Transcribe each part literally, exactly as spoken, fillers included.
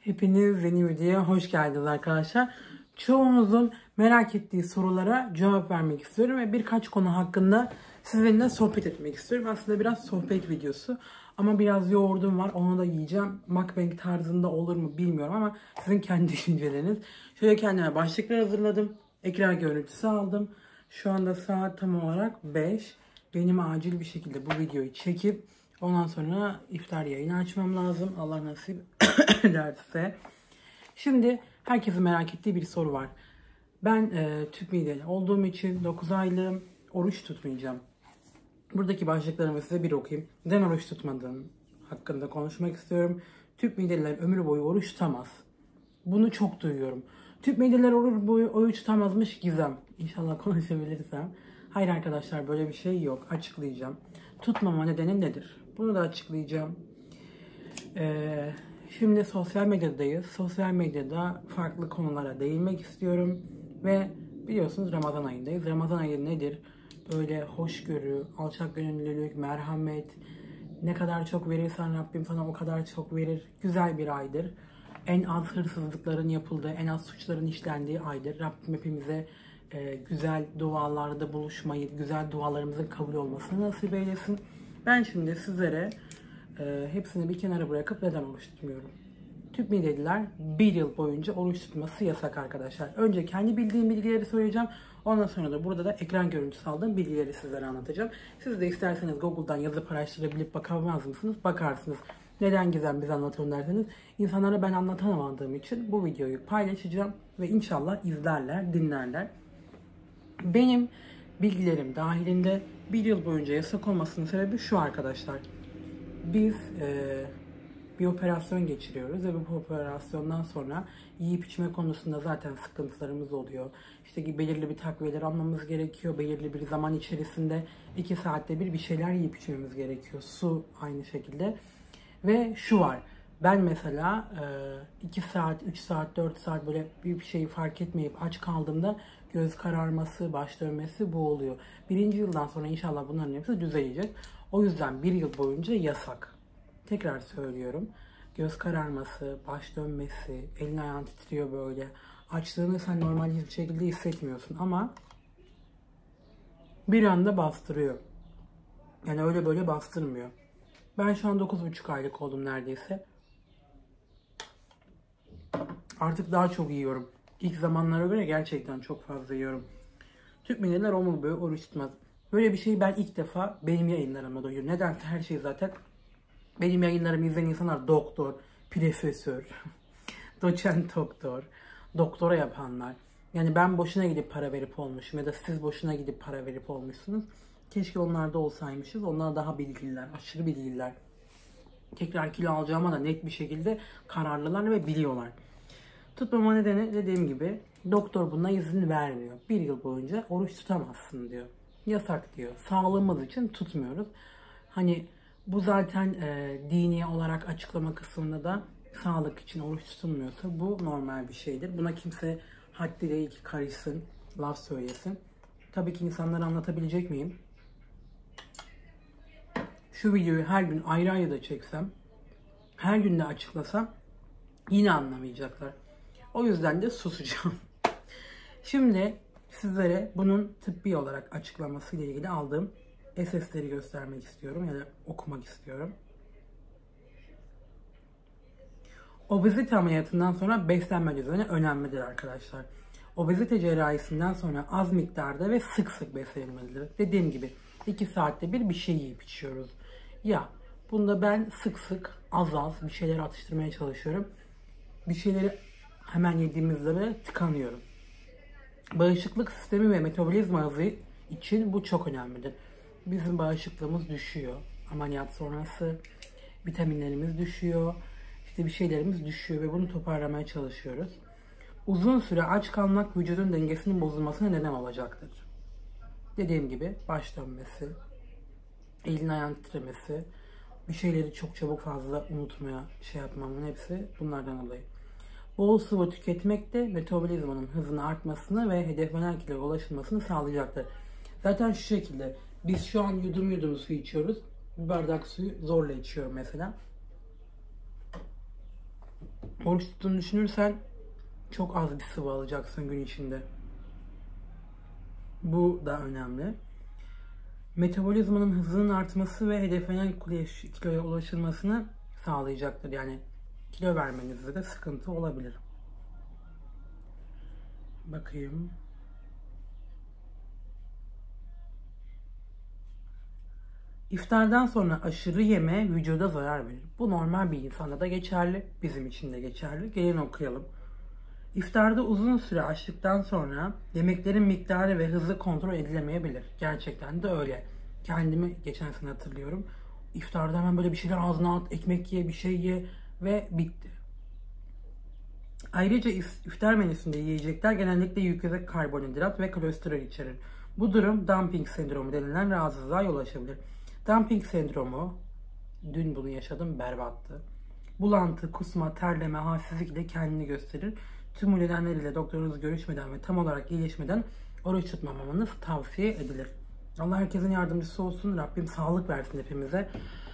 Hepiniz yeni videoya hoş geldiniz arkadaşlar. Çoğunuzun merak ettiği sorulara cevap vermek istiyorum ve birkaç konu hakkında sizinle sohbet etmek istiyorum. Aslında biraz sohbet videosu ama biraz yoğurdum var, onu da yiyeceğim. Mukbang tarzında olur mu bilmiyorum ama sizin kendi düşünceleriniz. Şöyle kendime başlıklar hazırladım. Ekran görüntüsü aldım. Şu anda saat tam olarak beş. Benim acil bir şekilde bu videoyu çekip ondan sonra iftar yayını açmam lazım. Allah nasip ederse. Şimdi herkesin merak ettiği bir soru var. Ben e, tüp mideli olduğum için dokuz aylığım, oruç tutmayacağım. Buradaki başlıklarımı size bir okuyayım. Neden oruç tutmadığım hakkında konuşmak istiyorum. Tüp mideliler ömür boyu oruç tutamaz. Bunu çok duyuyorum. Tüp mideliler ömür boyu oruç tutamazmış Gizem. İnşallah konuşabilirsem. Hayır arkadaşlar, böyle bir şey yok. Açıklayacağım. Tutmama nedeni nedir? Bunu da açıklayacağım. Ee, şimdi sosyal medyadayız. Sosyal medyada farklı konulara değinmek istiyorum. Ve biliyorsunuz Ramazan ayındayız. Ramazan ayı nedir? Böyle hoşgörü, alçak gönüllülük, merhamet. Ne kadar çok verirsen Rabbim sana o kadar çok verir. Güzel bir aydır. En az hırsızlıkların yapıldığı, en az suçların işlendiği aydır. Rabbim hepimize e, güzel dualarda buluşmayı, güzel dualarımızın kabul olmasını nasip eylesin. Ben şimdi sizlere e, hepsini bir kenara bırakıp neden oruç tutmuyorum? Tüp mideliler bir yıl boyunca oruç tutması yasak arkadaşlar. Önce kendi bildiğim bilgileri söyleyeceğim. Ondan sonra da burada da ekran görüntüsü aldığım bilgileri sizlere anlatacağım. Siz de isterseniz Google'dan yazıp araştırabilip bakamaz mısınız? Bakarsınız. Neden Gizem bize anlatın derseniz, insanlara ben anlatamadığım için bu videoyu paylaşacağım ve inşallah izlerler, dinlerler. Benim bilgilerim dahilinde bir yıl boyunca yasak olmasının sebebi şu arkadaşlar. Biz e, bir operasyon geçiriyoruz ve bu operasyondan sonra yiyip içme konusunda zaten sıkıntılarımız oluyor. İşte belirli bir takviyeler almamız gerekiyor. Belirli bir zaman içerisinde iki saatte bir bir şeyler yiyip içmemiz gerekiyor. Su aynı şekilde. Ve şu var. Ben mesela iki saat, üç saat, dört saat böyle bir şeyi fark etmeyip aç kaldığımda göz kararması, baş dönmesi bu oluyor. Birinci yıldan sonra inşallah bunların hepsi düzelecek. O yüzden bir yıl boyunca yasak. Tekrar söylüyorum. Göz kararması, baş dönmesi, elin ayağın titriyor böyle. Açlığını sen normal bir şekilde hissetmiyorsun ama bir anda bastırıyor. Yani öyle böyle bastırmıyor. Ben şu an dokuz buçuk aylık oldum neredeyse. Artık daha çok yiyorum. İlk zamanlara göre gerçekten çok fazla yiyorum. Tüp mideliler ömür boyu oruç tutmaz. Böyle bir şeyi ben ilk defa benim yayınlarımda duyuyorum. Nedense her şey zaten benim yayınlarımı izleyen insanlar doktor, profesör, doçent doktor, doktora yapanlar. Yani ben boşuna gidip para verip olmuşum ya da siz boşuna gidip para verip olmuşsunuz. Keşke onlarda olsaymışız. Onlar daha bilgililer, aşırı bilgililer. Tekrar kilo alacağıma da net bir şekilde kararlılar ve biliyorlar. Tutmama nedeni dediğim gibi doktor buna izin vermiyor. Bir yıl boyunca oruç tutamazsın diyor. Yasak diyor. Sağlığımız için tutmuyoruz. Hani bu zaten e, dini olarak açıklama kısmında da sağlık için oruç tutulmuyorsa bu normal bir şeydir. Buna kimse haddiyle iki karışsın, laf söylesin. Tabii ki insanlara anlatabilecek miyim? Şu videoyu her gün ayrı ayrı da çeksem, her gün de açıklasam yine anlamayacaklar. O yüzden de susacağım. Şimdi sizlere bunun tıbbi olarak açıklaması ile ilgili aldığım S S'leri göstermek istiyorum ya da okumak istiyorum. Obezite ameliyatından sonra beslenme düzeni önemlidir arkadaşlar. Obezite cerrahisinden sonra az miktarda ve sık sık beslenmelidir. Dediğim gibi iki saatte bir bir şey yiyip içiyoruz. Ya bunda ben sık sık az az bir şeyler atıştırmaya çalışıyorum. Bir şeyleri hemen yediğimizde de tıkanıyorum. Bağışıklık sistemi ve metabolizma hızı için bu çok önemlidir. Bizim bağışıklığımız düşüyor. Ameliyat sonrası vitaminlerimiz düşüyor. İşte bir şeylerimiz düşüyor ve bunu toparlamaya çalışıyoruz. Uzun süre aç kalmak vücudun dengesinin bozulmasına neden olacaktır. Dediğim gibi baş dönmesi, elin ayağın titremesi, bir şeyleri çok çabuk fazla unutmaya şey yapmamın hepsi bunlardan dolayı. Bol sıvı tüketmek de metabolizmanın hızının artmasını ve hedeflenen kiloya ulaşılmasını sağlayacaktır. Zaten şu şekilde biz şu an yudum yudum su içiyoruz. Bir bardak suyu zorla içiyorum mesela. Oruç tuttuğunu düşünürsen çok az bir sıvı alacaksın gün içinde. Bu da önemli. Metabolizmanın hızının artması ve hedeflenen kiloya ulaşılmasını sağlayacaktır. Yani kilo vermenizde de sıkıntı olabilir. Bakayım. İftardan sonra aşırı yeme vücuda zarar verir. Bu normal bir insanda da geçerli, bizim için de geçerli. Gelin okuyalım. İftarda uzun süre açlıktan sonra yemeklerin miktarı ve hızı kontrol edilemeyebilir. Gerçekten de öyle. Kendimi geçen sene hatırlıyorum. İftarda hemen böyle bir şeyler ağzına at, ekmek ye, bir şey ye ve bitti. Ayrıca iftar menüsünde yiyecekler genellikle yüksek karbonhidrat ve kolesterol içerir. Bu durum dumping sendromu denilen rahatsızlığa yol açabilir. Dumping sendromu, dün bunu yaşadım, berbattı. Bulantı, kusma, terleme, halsizlik ile kendini gösterir. Tüm bu nedenleriyle doktorunuz görüşmeden ve tam olarak iyileşmeden oruç tutmamanız tavsiye edilir. Allah herkesin yardımcısı olsun. Rabbim sağlık versin hepimize.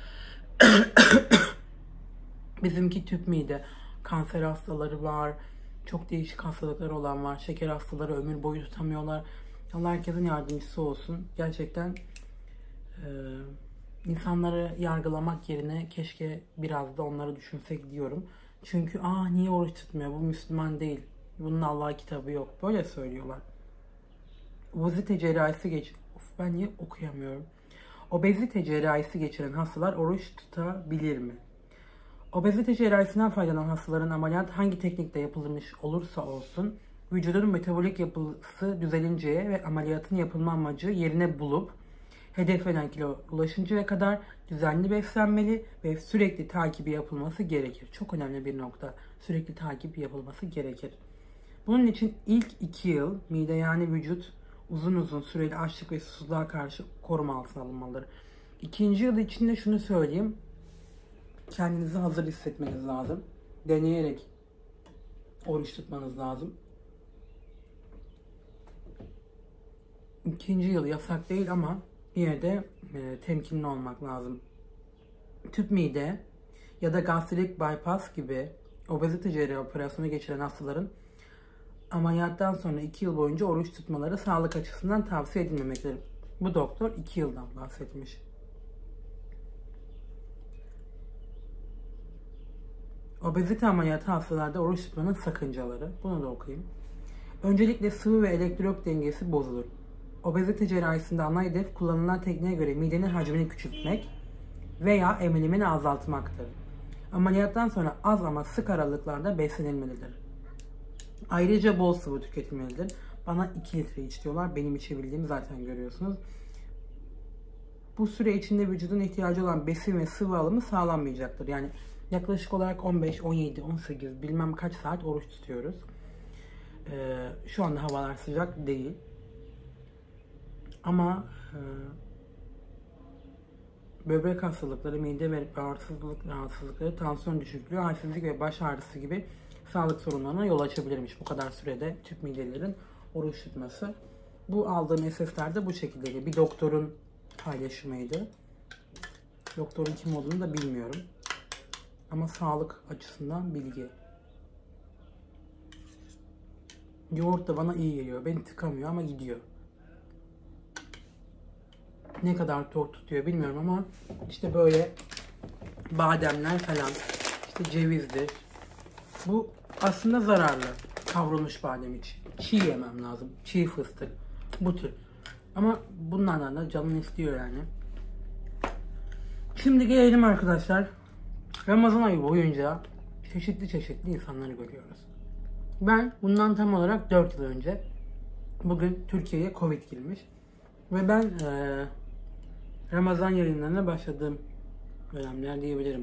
Bizimki tüp mide, kanser hastaları var, çok değişik hastalıkları olan var, şeker hastaları ömür boyu tutamıyorlar. Allah herkesin yardımcısı olsun. Gerçekten e, insanları yargılamak yerine keşke biraz da onları düşünsek diyorum. Çünkü aa niye oruç tutmuyor, bu Müslüman değil, bunun Allah kitabı yok, böyle söylüyorlar. Obezite cerrahisi geç... Of, ben niye okuyamıyorum? Obezite cerrahisi geçiren hastalar oruç tutabilir mi? Obezite cerrahisinden faydalan hastaların ameliyat hangi teknikte yapılmış olursa olsun vücudun metabolik yapısı düzelinceye ve ameliyatın yapılma amacı yerine bulup hedeflenen kilo ulaşıncaya kadar düzenli beslenmeli ve sürekli takibi yapılması gerekir. Çok önemli bir nokta. Sürekli takip yapılması gerekir. Bunun için ilk iki yıl mide yani vücut uzun uzun süreli açlık ve susuzluğa karşı koruma altına alınmalıdır. İkinci yıl içinde şunu söyleyeyim. Kendinizi hazır hissetmeniz lazım. Deneyerek oruç tutmanız lazım. İkinci yıl yasak değil ama yine de e, temkinli olmak lazım. Tüp mide ya da gastrik bypass gibi obezite cerrahi operasyonu geçiren hastaların ameliyattan sonra iki yıl boyunca oruç tutmaları sağlık açısından tavsiye edilmemektedir. Bu doktor iki yıldan bahsetmiş. Obezite ameliyatı hastalarda oruç tutmanın sakıncaları. Bunu da okuyayım. Öncelikle sıvı ve elektrot dengesi bozulur. Obezite cerrahisinde ana hedef kullanılan tekniğe göre midenin hacmini küçültmek veya emilimini azaltmaktır. Ameliyattan sonra az ama sık aralıklarda beslenilmelidir. Ayrıca bol sıvı tüketilmelidir. Bana iki litre iç diyorlar. Benim içebildiğimi zaten görüyorsunuz. Bu süre içinde vücudun ihtiyacı olan besin ve sıvı alımı sağlanmayacaktır. Yani yaklaşık olarak on beş, on yedi, on sekiz bilmem kaç saat oruç tutuyoruz. Ee, şu anda havalar sıcak değil. Ama e, böbrek hastalıkları, mide ve bağırsızlık rahatsızlıkları, tansiyon düşüklüğü, halsizlik ve baş ağrısı gibi sağlık sorunlarına yol açabilirmiş bu kadar sürede tüp midelilerin oruç tutması. Bu aldığım S S'ler de bu şekildeydi. Bir doktorun paylaşımıydı. Doktorun kim olduğunu da bilmiyorum. Ama sağlık açısından bilgi. Yoğurt da bana iyi geliyor. Beni tıkamıyor ama gidiyor. Ne kadar tok tutuyor bilmiyorum ama işte böyle bademler falan, işte cevizdir. Bu aslında zararlı. Kavrulmuş badem için. Çiğ yemem lazım. Çiğ fıstık. Bu tür. Ama bunlardan da canım istiyor yani. Şimdi gelelim arkadaşlar. Ramazan ayı boyunca çeşitli çeşitli insanları görüyoruz. Ben bundan tam olarak dört yıl önce bugün Türkiye'ye Covid girmiş. Ve ben e, Ramazan yayınlarına başladığım dönemler diyebilirim.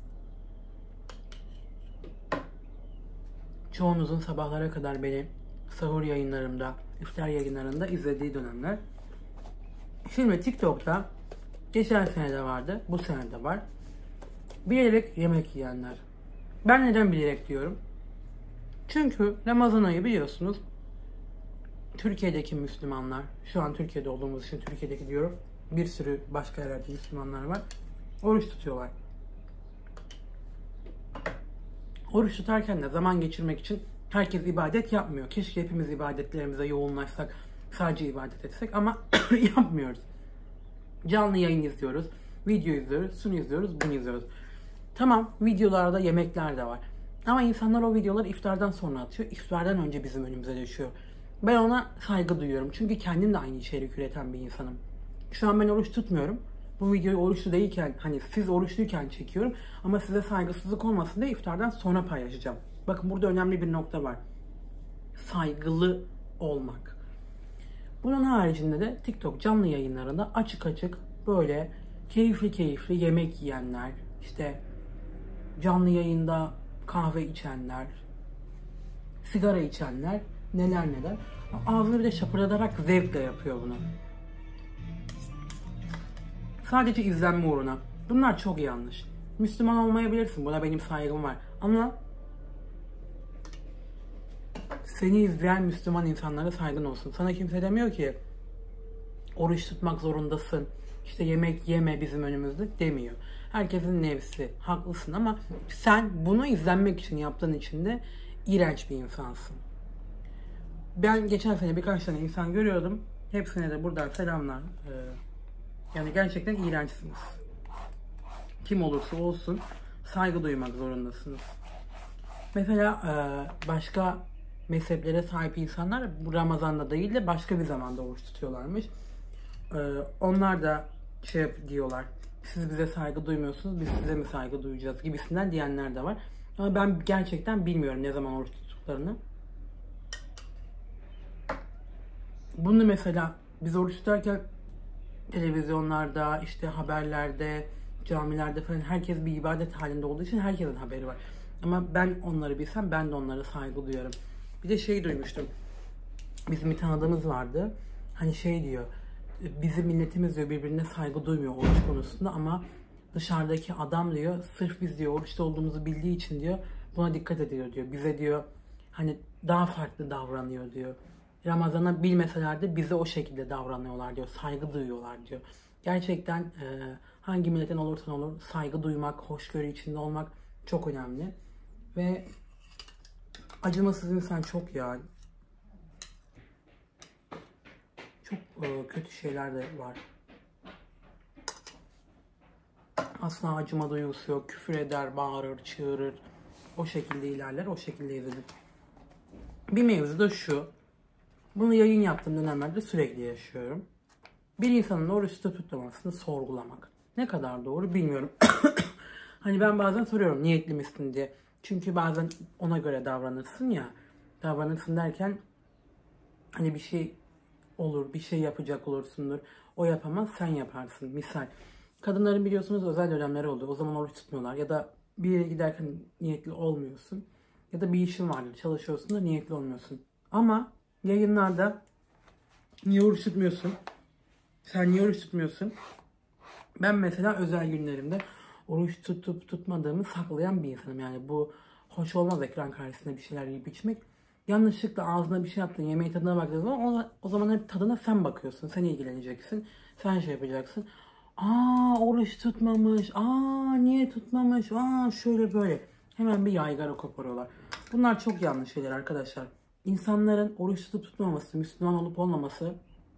Çoğunuzun sabahlara kadar beni sahur yayınlarımda, iftar yayınlarında izlediği dönemler. Şimdi TikTok'ta geçen sene de vardı, bu sene de var. Bilerek yemek yiyenler. Ben neden bilerek diyorum? Çünkü Ramazan ayı biliyorsunuz Türkiye'deki Müslümanlar, şu an Türkiye'de olduğumuz için Türkiye'deki diyorum, bir sürü başka yerlerde Müslümanlar var, oruç tutuyorlar. Oruç tutarken de zaman geçirmek için herkes ibadet yapmıyor. Keşke hepimiz ibadetlerimize yoğunlaşsak, sadece ibadet etsek ama yapmıyoruz. Canlı yayın izliyoruz, video izliyoruz, şunu izliyoruz, bunu izliyoruz. Tamam, videolarda yemekler de var. Ama insanlar o videoları iftardan sonra atıyor. İftardan önce bizim önümüze düşüyor. Ben ona saygı duyuyorum. Çünkü kendim de aynı içerik üreten bir insanım. Şu an ben oruç tutmuyorum. Bu videoyu oruçlu değilken, hani siz oruçluyken çekiyorum. Ama size saygısızlık olmasın diye iftardan sonra paylaşacağım. Bakın burada önemli bir nokta var. Saygılı olmak. Bunun haricinde de TikTok canlı yayınlarında açık açık böyle keyifli keyifli yemek yiyenler, işte canlı yayında kahve içenler, sigara içenler, neler neler. Ağzını bir de şapırdatarak zevkle yapıyor bunu. Sadece izlenme uğruna. Bunlar çok yanlış. Müslüman olmayabilirsin, buna benim saygım var. Ama seni izleyen Müslüman insanlara saygın olsun. Sana kimse demiyor ki oruç tutmak zorundasın, İşte yemek yeme bizim önümüzde demiyor. Herkesin nefsi, haklısın ama sen bunu izlenmek için yaptığın için de iğrenç bir insansın. Ben geçen sene birkaç tane insan görüyordum. Hepsine de buradan selamlar. Ee, yani gerçekten iğrençsiniz. Kim olursa olsun saygı duymak zorundasınız. Mesela e, başka mezheplere sahip insanlar bu Ramazan'da değil de başka bir zamanda oruç tutuyorlarmış. Ee, onlar da şey diyorlar, siz bize saygı duymuyorsunuz, biz size mi saygı duyacağız gibisinden diyenler de var. Ama ben gerçekten bilmiyorum ne zaman oruç tuttuklarını. Bunu mesela biz oruç tutarken televizyonlarda, işte haberlerde, camilerde falan herkes bir ibadet halinde olduğu için herkesin haberi var. Ama ben onları bilsem ben de onlara saygı duyarım. Bir de şey duymuştum. Bizim bir tanıdığımız vardı. Hani şey diyor, bizim milletimiz diyor birbirine saygı duymuyor oruç konusunda ama dışarıdaki adam diyor sırf biz diyor oruçta olduğumuzu bildiği için diyor buna dikkat ediyor diyor. Bize diyor hani daha farklı davranıyor diyor. Ramazan'a bilmeseler de bize o şekilde davranıyorlar diyor. Saygı duyuyorlar diyor. Gerçekten e, hangi milletten olursan olur saygı duymak, hoşgörü içinde olmak çok önemli. Ve acımasız insan çok ya. Çok e, kötü şeyler de var. Asla acıma duygusu yok. Küfür eder, bağırır, çığırır. O şekilde ilerler, o şekilde izlenir. Bir mevzu da şu. Bunu yayın yaptığım dönemlerde sürekli yaşıyorum. Bir insanın oruç tutmamasını sorgulamak. Ne kadar doğru bilmiyorum. Hani ben bazen soruyorum niyetli misin diye. Çünkü bazen ona göre davranırsın ya. Davranırsın derken hani bir şey olur, bir şey yapacak olursundur. O yapamaz, sen yaparsın. Misal, kadınların biliyorsunuz özel dönemleri oluyor. O zaman oruç tutmuyorlar. Ya da bir yere giderken niyetli olmuyorsun. Ya da bir işin vardır, çalışıyorsun da niyetli olmuyorsun. Ama yayınlarda niye oruç tutmuyorsun? Sen niye oruç tutmuyorsun? Ben mesela özel günlerimde oruç tutup tutmadığımı saklayan bir insanım. Yani bu hoş olmaz, ekran karşısında bir şeyler yiyip içmek. Yanlışlıkla ağzına bir şey yaptın, yemeğin tadına baktığın zaman o, o zaman hep tadına sen bakıyorsun. Sen ilgileneceksin. Sen şey yapacaksın. Aa oruç tutmamış. Aa niye tutmamış? Aa şöyle böyle. Hemen bir yaygara koparıyorlar. Bunlar çok yanlış şeyler arkadaşlar. İnsanların oruç tutup tutmaması, Müslüman olup olmaması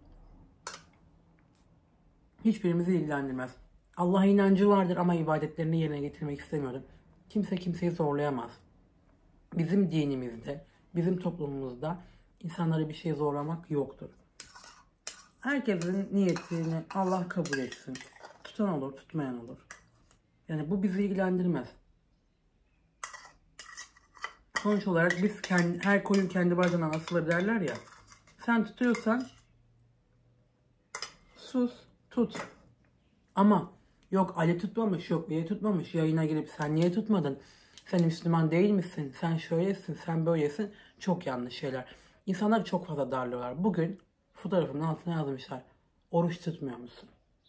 hiçbirimizi ilgilendirmez. Allah'a inancı vardır ama ibadetlerini yerine getirmek istemiyorum. Kimse kimseyi zorlayamaz. Bizim dinimizde, bizim toplumumuzda insanlara bir şey zorlamak yoktur. Herkesin niyetini Allah kabul etsin. Tutan olur, tutmayan olur. Yani bu bizi ilgilendirmez. Sonuç olarak biz kendi, her koyun kendi bacağından asılır derler ya. Sen tutuyorsan sus, tut. Ama yok Ali tutmamış, yok bir tutmamış. Yayına girip sen niye tutmadın? Sen Müslüman değil misin? Sen şöylesin, sen böylesin. Çok yanlış şeyler. İnsanlar çok fazla darlıyorlar. Bugün fotoğrafımın altına yazmışlar. Oruç tutmuyor musun?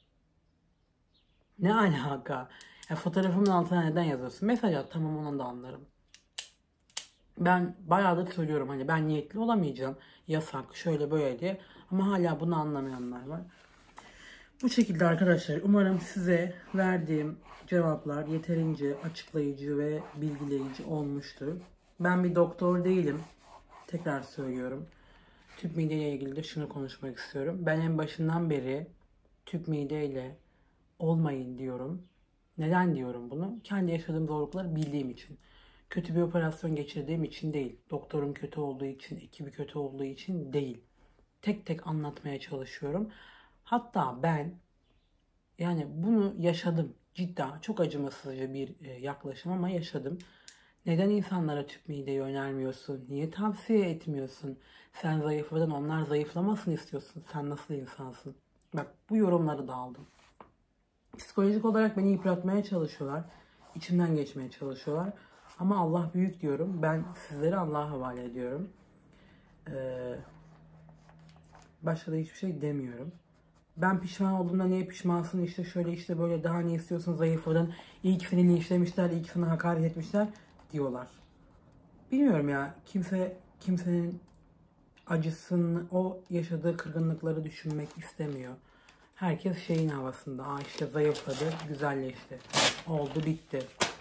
Ne alaka? Ya fotoğrafımın altına neden yazıyorsun? Mesaj at, tamam onu da anlarım. Ben bayağıdır söylüyorum hani ben niyetli olamayacağım. Yasak, şöyle böyle diye. Ama hala bunu anlamayanlar var. Bu şekilde arkadaşlar, umarım size verdiğim cevaplar yeterince açıklayıcı ve bilgileyici olmuştur. Ben bir doktor değilim. Tekrar söylüyorum. Tüp mide ile ilgili de şunu konuşmak istiyorum. Ben en başından beri tüp mide ile olmayın diyorum. Neden diyorum bunu? Kendi yaşadığım zorlukları bildiğim için. Kötü bir operasyon geçirdiğim için değil. Doktorum kötü olduğu için, ekibi kötü olduğu için değil. Tek tek anlatmaya çalışıyorum. Hatta ben yani bunu yaşadım. Cidden çok acımasızca bir yaklaşım ama yaşadım. Neden insanlara tüp mideyi önermiyorsun? Niye tavsiye etmiyorsun? Sen zayıfladın, onlar zayıflamasını istiyorsun. Sen nasıl insansın? Bak, bu yorumları da aldım. Psikolojik olarak beni yıpratmaya çalışıyorlar. İçimden geçmeye çalışıyorlar. Ama Allah büyük diyorum. Ben sizleri Allah'a havale ediyorum. Ee, başka da hiçbir şey demiyorum. Ben pişman olduğumda niye pişmansın, işte şöyle işte böyle, daha ne istiyorsun, zayıfladın, iyi ki seni linçlemişler, iyi ki sana hakaret etmişler diyorlar. Bilmiyorum ya, kimse kimsenin acısını, o yaşadığı kırgınlıkları düşünmek istemiyor. Herkes şeyin havasında, aa işte zayıfladı, güzelleşti, oldu bitti.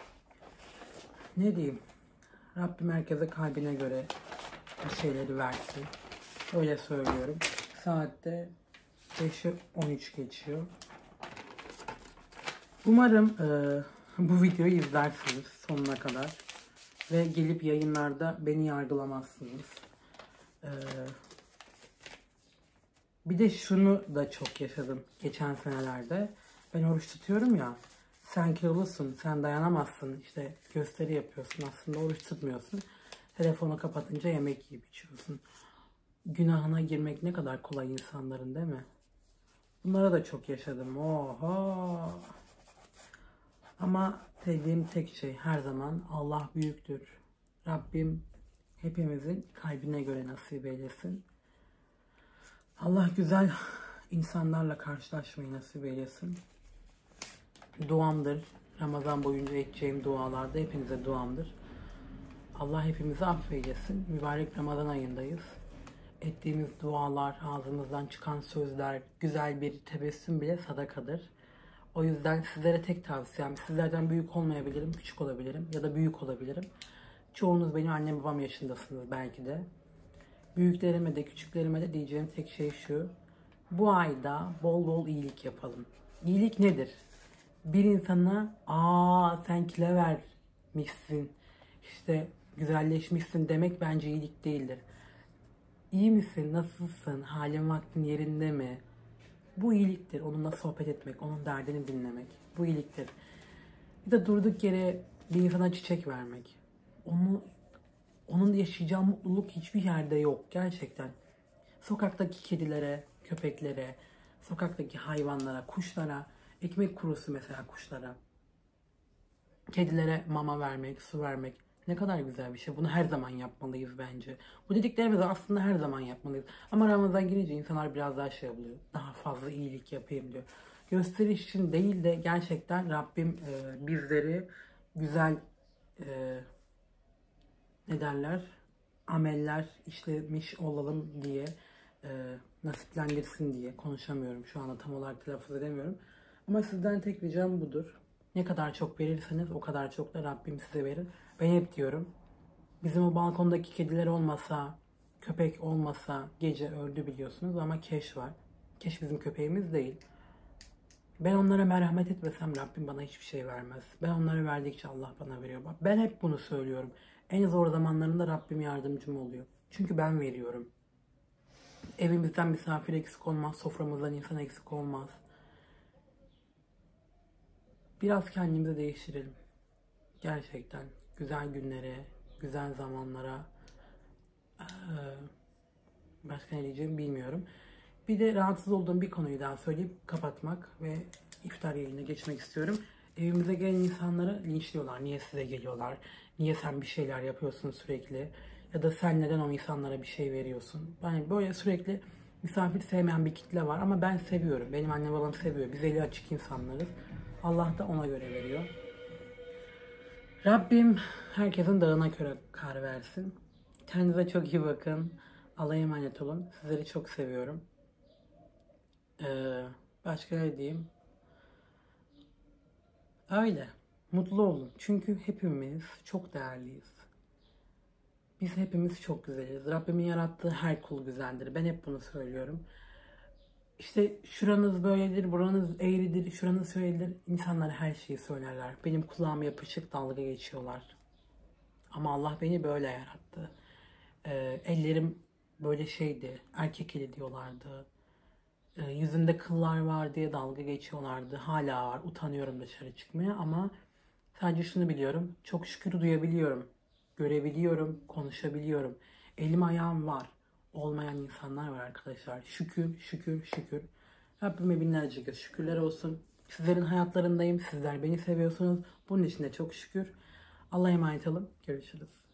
Ne diyeyim, Rabbim herkese kalbine göre bir şeyleri versin. Öyle söylüyorum. Saatte beşi on üç geçiyor. Umarım e, bu videoyu izlersiniz sonuna kadar. Ve gelip yayınlarda beni yargılamazsınız. E, bir de şunu da çok yaşadım geçen senelerde. Ben oruç tutuyorum ya. Sen kilolusun, sen dayanamazsın. İşte gösteri yapıyorsun. Aslında oruç tutmuyorsun. Telefonu kapatınca yemek yiyip içiyorsun. Günahına girmek ne kadar kolay insanların, değil mi? Bunlara da çok yaşadım. Oha! Ama dediğim tek şey her zaman Allah büyüktür. Rabbim hepimizin kalbine göre nasip eylesin. Allah güzel insanlarla karşılaşmayı nasip eylesin. Duamdır. Ramazan boyunca edeceğim dualarda hepinize duamdır. Allah hepimizi affeylesin. Mübarek Ramazan ayındayız. Ettiğimiz dualar, ağzımızdan çıkan sözler, güzel bir tebessüm bile sadakadır. O yüzden sizlere tek tavsiyem, sizlerden büyük olmayabilirim, küçük olabilirim ya da büyük olabilirim. Çoğunuz benim annem babam yaşındasınız belki de. Büyüklerime de küçüklerime de diyeceğim tek şey şu: bu ayda bol bol iyilik yapalım. İyilik nedir? Bir insana aa sen kilo vermişsin, işte güzelleşmişsin demek bence iyilik değildir. İyi misin, nasılsın, halin vaktin yerinde mi? Bu iyiliktir. Onunla sohbet etmek, onun derdini dinlemek. Bu iyiliktir. Bir de durduk yere bir insana çiçek vermek. Onu, onun yaşayacağı mutluluk hiçbir yerde yok gerçekten. Sokaktaki kedilere, köpeklere, sokaktaki hayvanlara, kuşlara, ekmek kurusu mesela kuşlara, kedilere mama vermek, su vermek ne kadar güzel bir şey. Bunu her zaman yapmalıyız bence. Bu dediklerimizi aslında her zaman yapmalıyız. Ama Ramazan girince insanlar biraz daha şey oluyor. Daha fazla iyilik yapayım diyor. Gösteriş için değil de gerçekten Rabbim e, bizleri güzel e, ne derler, ameller işlemiş olalım diye e, nasiplendirsin diye konuşamıyorum. Şu anda tam olarak telaffuz edemiyorum. Ama sizden tek ricam budur. Ne kadar çok verirseniz o kadar çok da Rabbim size verir. Ben hep diyorum, bizim o balkondaki kediler olmasa, köpek olmasa gece öldü biliyorsunuz ama Keş var. Keş bizim köpeğimiz değil. Ben onlara merhamet etmesem Rabbim bana hiçbir şey vermez. Ben onlara verdikçe Allah bana veriyor. Ben hep bunu söylüyorum. En zor zamanlarında Rabbim yardımcım oluyor. Çünkü ben veriyorum. Evimizden misafir eksik olmaz, soframızdan insan eksik olmaz. Biraz kendimizi değiştirelim. Gerçekten güzel günlere, güzel zamanlara, başka ne diyeceğimi bilmiyorum. Bir de rahatsız olduğum bir konuyu daha söyleyip kapatmak ve iftar yayınına geçmek istiyorum. Evimize gelen insanları linçliyorlar. Niye size geliyorlar? Niye sen bir şeyler yapıyorsun sürekli? Ya da sen neden o insanlara bir şey veriyorsun? Yani böyle sürekli misafir sevmeyen bir kitle var ama ben seviyorum. Benim annem babam seviyor. Biz eli açık insanlarız. Allah da ona göre veriyor. Rabbim herkesin dağına göre kar versin. Kendinize çok iyi bakın. Allah'a emanet olun. Sizleri çok seviyorum. Ee, Başka ne diyeyim? Öyle. Mutlu olun. Çünkü hepimiz çok değerliyiz. Biz hepimiz çok güzeliz. Rabbimin yarattığı her kul güzeldir. Ben hep bunu söylüyorum. İşte şuranız böyledir, buranız eğridir, şuranız şöyledir. İnsanlar her şeyi söylerler. Benim kulağıma yapışık dalga geçiyorlar. Ama Allah beni böyle yarattı. Ee, ellerim böyle şeydi, erkek eli diyorlardı. Ee, yüzünde kıllar var diye dalga geçiyorlardı. Hala var, utanıyorum dışarı çıkmaya ama sadece şunu biliyorum. Çok şükür duyabiliyorum, görebiliyorum, konuşabiliyorum. Elim ayağım var. Olmayan insanlar var arkadaşlar. Şükür, şükür, şükür. Rabbime binlerce kez şükürler olsun. Sizlerin hayatlarındayım. Sizler beni seviyorsunuz. Bunun için de çok şükür. Allah'a emanet olun. Görüşürüz.